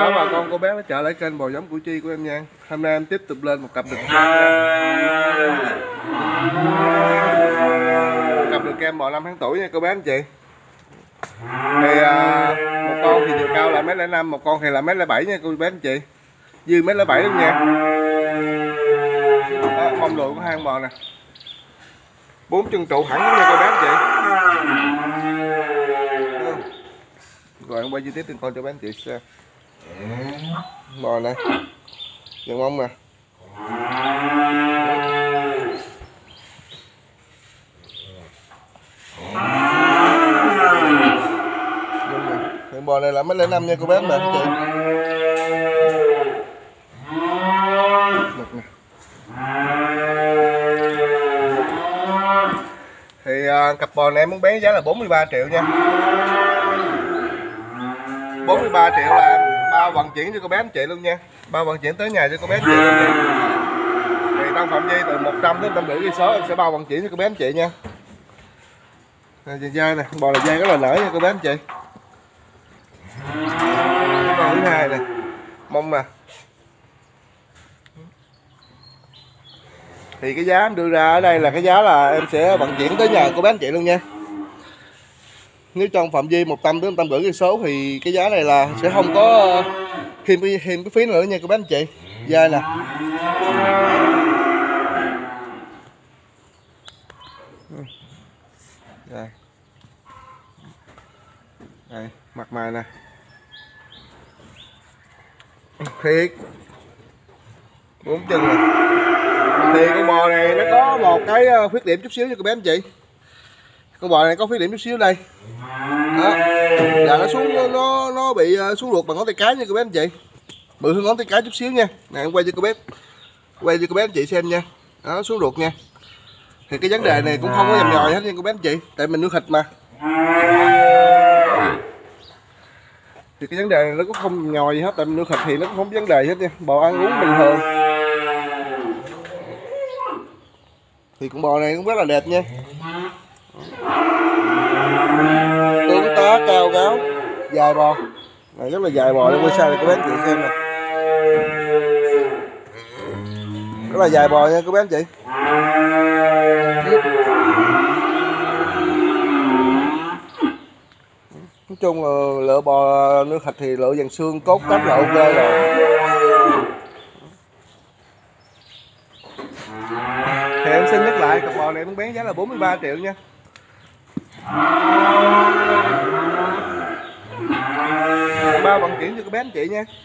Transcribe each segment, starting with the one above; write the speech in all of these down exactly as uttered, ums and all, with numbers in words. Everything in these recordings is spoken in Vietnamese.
chào bà con cô bé đã trở lại kênh Bò Giống Củ Chi của em nha. Hôm nay em tiếp tục lên một cặp đực kem cặp đực kem bò năm tháng tuổi nha cô bé anh chị. Thì à, một con thì chiều cao là mét lẻ năm, một con thì là mét lẻ bảy nha cô bé anh chị, dư mét lẻ bảy luôn nha. Đó, mông đùi của hai con bò nè, bốn chân trụ thẳng nha cô bé anh chị. Rồi em quay chi tiết từng con cho bé anh chị xem. Bò này, dần mông nè, hiện bò này là mét lẻ năm nha cô bé anh chị. Một nè. Thì à, cặp bò này em muốn bán giá là bốn mươi ba triệu nha. bốn mươi ba triệu là bao vận chuyển cho cô bé anh chị luôn nha, bao vận chuyển tới nhà cho cô bé anh chị luôn nha. Thì trong phạm vi từ một trăm đến một trăm rưỡi cây số em sẽ bao vận chuyển cho cô bé anh chị nha. Này, dây nè, bò là dây rất là nở nha cô bé anh chị. Con thứ hai nè, mông nè. Thì cái giá em đưa ra ở đây là cái giá là em sẽ vận chuyển tới nhà cô bé anh chị luôn nha. Nếu trong phạm vi một trăm đến một trăm rưỡi cây số thì cái giá này là sẽ không có thêm cái thêm cái phí nữa nha cô bé anh chị. Dây nè. Đây. Đây, mặt mày nè. Thiệt. Bốn chân nè. Thì con bò này nó có một cái khuyết điểm chút xíu cho cô bé anh chị. Con bò này có khuyết điểm chút xíu đây. Đó. Là nó xuống nó nó, nó bị xuống ruột bằng ngón tay cái nha cô bé anh chị. Bự hơn ngón tay cái chút xíu nha. Nè em quay cho cô bé. Quay cho cô bé anh chị xem nha. Đó, nó xuống ruột nha. Thì cái vấn đề này cũng không có nhầm nhòi hết nha cô bé anh chị, tại mình nuôi thịt mà. Thì cái vấn đề này nó cũng không nhòi gì hết, tại mình nuôi thịt thì nó cũng không có vấn đề hết nha. Bò ăn uống bình thường. Thì con bò này cũng rất là đẹp nha. Tướng tá cao gáo, dài bò. Này rất là dài bò, để quay xa cho cô bé anh chị xem nè. Rất là dài bò nha cô bé anh chị. Nói chung là lựa bò nuôi thịt thì lựa dàn xương cốt cách là ok rồi. Thì em xin nhắc lại, cặp bò này em bán giá là bốn mươi ba triệu nha. Bao vận chuyển cho cô bé anh chị nha.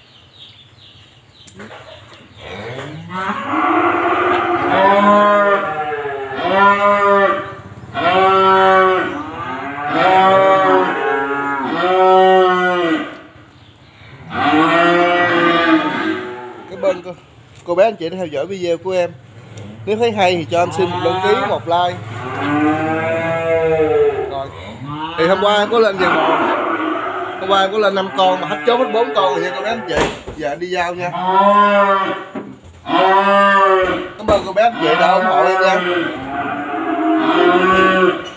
Cái bên cô, cô bé anh chị đã theo dõi video của em. Nếu thấy hay thì cho em xin một đăng ký, một like. Rồi. Thì hôm qua em có lên vàng bò. Hôm qua em có lên năm con mà hết chốt hết bốn con rồi nha cô bé anh chị. Giờ em đi giao nha. Cảm ơn cô bé anh chị đã ủng hộ em nha.